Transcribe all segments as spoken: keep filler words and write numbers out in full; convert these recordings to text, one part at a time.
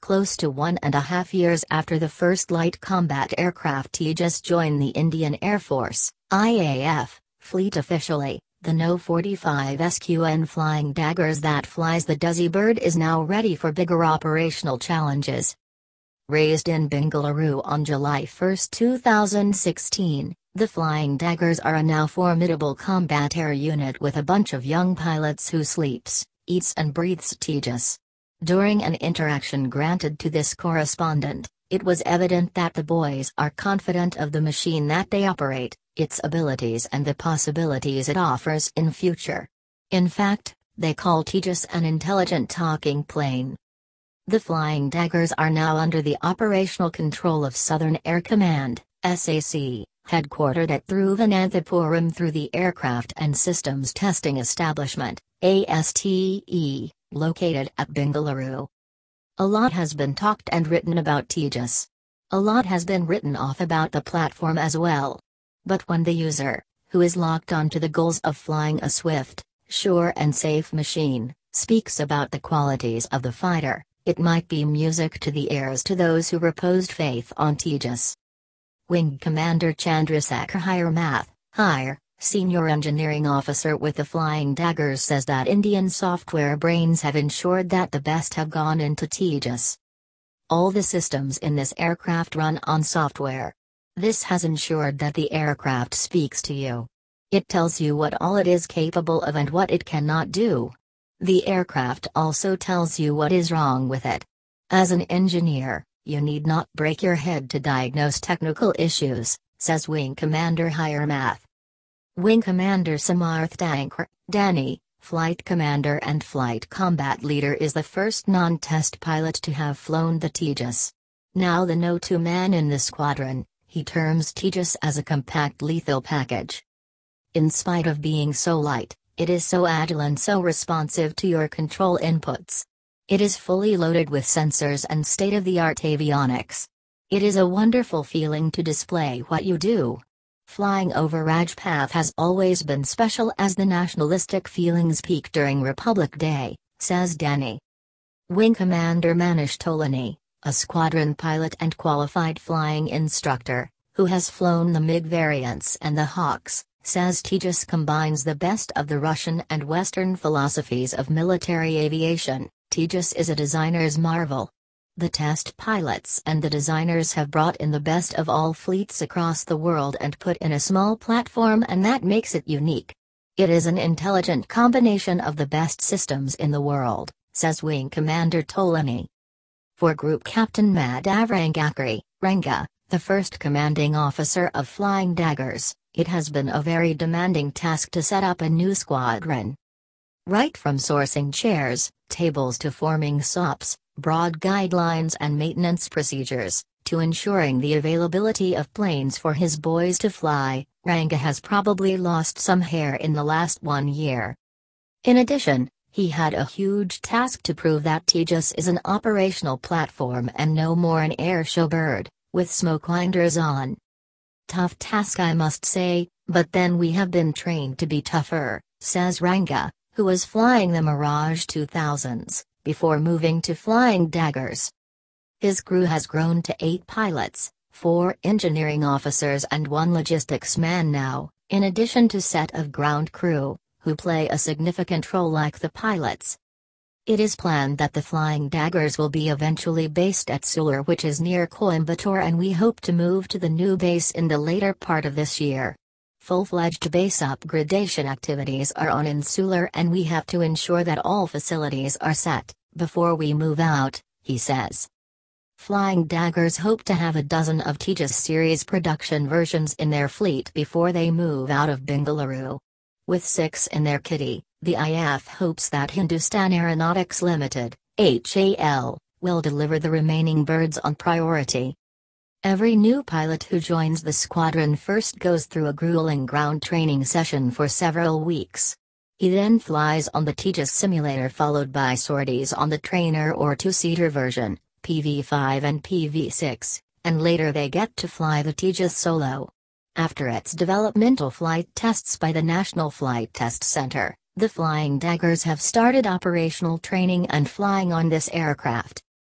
Close to one and a half years after the first Light Combat Aircraft Tejas joined the Indian Air Force, I A F, fleet officially, the No forty-five Sqn Flying Daggers that flies the desi bird is now ready for bigger operational challenges. Raised in Bengaluru on July first two thousand sixteen, the Flying Daggers are a now formidable combat air unit with a bunch of young pilots who sleeps, eats and breathes Tejas. During an interaction granted to this correspondent, it was evident that the boys are confident of the machine that they operate, its abilities and the possibilities it offers in future. In fact, they call Tejas an intelligent talking plane. The Flying Daggers are now under the operational control of Southern Air Command, S A C, headquartered at Thiruvananthapuram through the Aircraft and Systems Testing Establishment, A S T E, located at Bengaluru. A lot has been talked and written about Tejas. A lot has been written off about the platform as well. But when the user, who is locked onto the goals of flying a swift, sure and safe machine, speaks about the qualities of the fighter, it might be music to the ears to those who reposed faith on Tejas. Wing Commander Chandrasekhar Hiremath, Hire, Senior Engineering Officer with the Flying Daggers, says that Indian software brains have ensured that the best have gone into Tejas. All the systems in this aircraft run on software. This has ensured that the aircraft speaks to you. It tells you what all it is capable of and what it cannot do. The aircraft also tells you what is wrong with it. As an engineer, you need not break your head to diagnose technical issues, says Wing Commander Hiremath. Wing Commander Samarth Danny, Flight Commander and Flight Combat Leader, is the first non-test pilot to have flown the Tejas. Now the no two man in the squadron, he terms Tejas as a compact lethal package. In spite of being so light, it is so agile and so responsive to your control inputs. It is fully loaded with sensors and state-of-the-art avionics. It is a wonderful feeling to display what you do. Flying over Rajpath has always been special as the nationalistic feelings peak during Republic Day, says Danny. Wing Commander Manish Tolani, a squadron pilot and qualified flying instructor, who has flown the MiG variants and the Hawks, says Tejas combines the best of the Russian and Western philosophies of military aviation. Tejas is a designer's marvel. The test pilots and the designers have brought in the best of all fleets across the world and put in a small platform, and that makes it unique. It is an intelligent combination of the best systems in the world, says Wing Commander Tolani. For Group Captain Madhav Rangakari, Ranga, the first commanding officer of Flying Daggers, it has been a very demanding task to set up a new squadron. Right from sourcing chairs, tables to forming S O Ps, broad guidelines and maintenance procedures, to ensuring the availability of planes for his boys to fly, Ranga has probably lost some hair in the last one year. In addition, he had a huge task to prove that Tejas is an operational platform and no more an air show bird, with smoke winders on. Tough task, I must say, but then we have been trained to be tougher, says Ranga, who was flying the Mirage two thousands, before moving to Flying Daggers. His crew has grown to eight pilots, four engineering officers and one logistics man now, in addition to set of ground crew, who play a significant role like the pilots. It is planned that the Flying Daggers will be eventually based at Sulur, which is near Coimbatore, and we hope to move to the new base in the later part of this year. Full-fledged base upgradation activities are on in Sulur, and we have to ensure that all facilities are set before we move out, he says. Flying Daggers hope to have a dozen of Tejas series production versions in their fleet before they move out of Bengaluru. With six in their kitty, the I A F hopes that Hindustan Aeronautics Limited, H A L, will deliver the remaining birds on priority. Every new pilot who joins the squadron first goes through a grueling ground training session for several weeks. He then flies on the Tejas simulator, followed by sorties on the trainer or two-seater version, P V five and P V six, and later they get to fly the Tejas solo. After its developmental flight tests by the National Flight Test Center, the Flying Daggers have started operational training and flying on this aircraft.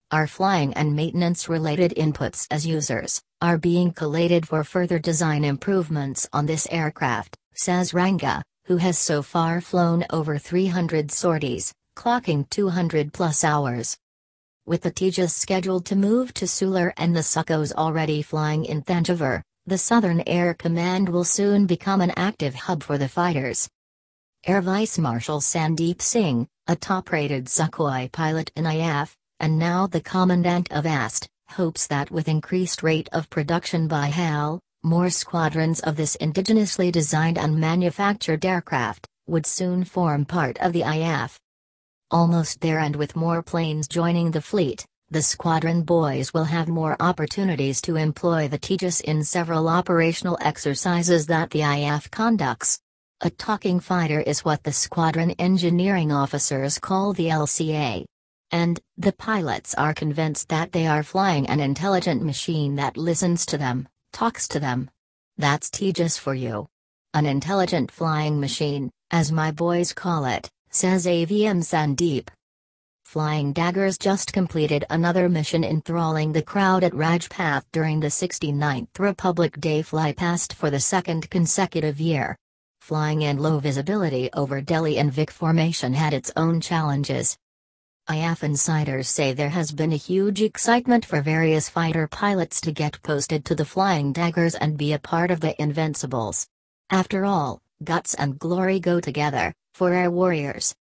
Our flying and maintenance-related inputs as users are being collated for further design improvements on this aircraft, says Ranga, who has so far flown over three hundred sorties, clocking two hundred plus hours. With the Tejas scheduled to move to Sulur and the Sukhos already flying in Thanjavur, the Southern Air Command will soon become an active hub for the fighters. Air Vice Marshal Sandeep Singh, a top-rated Sukhoi pilot in I A F, and now the Commandant of ASTE, hopes that with increased rate of production by H A L, more squadrons of this indigenously designed and manufactured aircraft would soon form part of the I A F. Almost there, and with more planes joining the fleet, the squadron boys will have more opportunities to employ the Tejas in several operational exercises that the I A F conducts. A talking fighter is what the squadron engineering officers call the L C A. And, the pilots are convinced that they are flying an intelligent machine that listens to them, talks to them. That's Tejas for you. An intelligent flying machine, as my boys call it, says A V M Sandeep. Flying Daggers just completed another mission enthralling the crowd at Rajpath during the sixty-ninth Republic Day flypast for the second consecutive year. Flying in low visibility over Delhi and Vic formation had its own challenges. I A F insiders say there has been a huge excitement for various fighter pilots to get posted to the Flying Daggers and be a part of the Invincibles. After all, guts and glory go together, for air warriors.